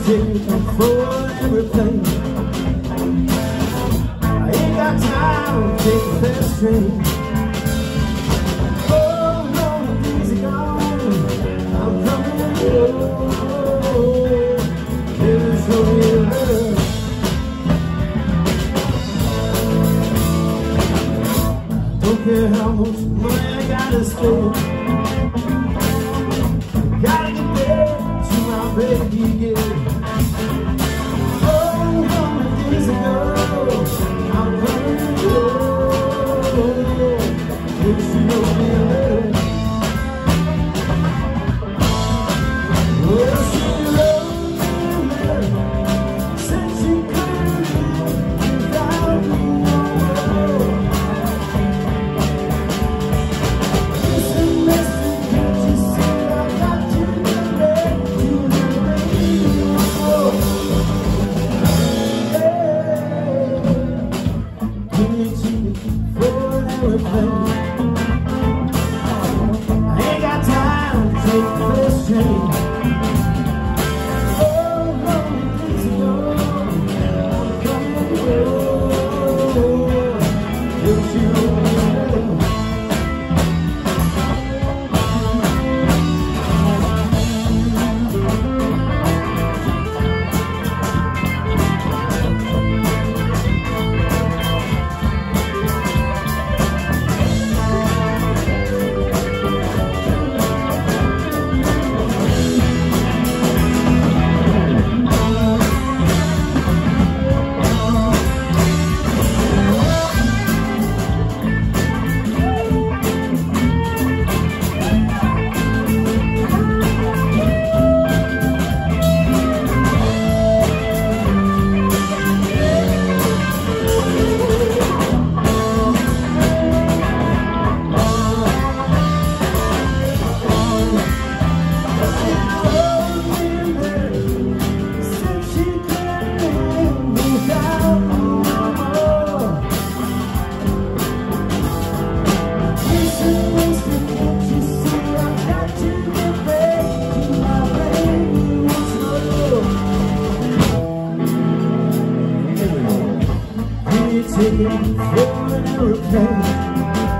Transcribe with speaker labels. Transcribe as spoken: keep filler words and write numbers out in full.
Speaker 1: ticket for every place. I ain't got time to take the fast train. Oh, no, the days are gone. I'm coming home. Never show me love. Don't care how much money I gotta spend. Gotta get there to my baby again. Oh, how many days ago I'm coming home. If she knows me a little. Well, she loves me a little. Said she couldn't live without me. Listen, listen, can't you see I got to get back to the radio? Give me a ticket for an airplane. I ain't got time to take the first train. Oh, lonely days ago, I'm coming home. If you know. Ticket for an airplane.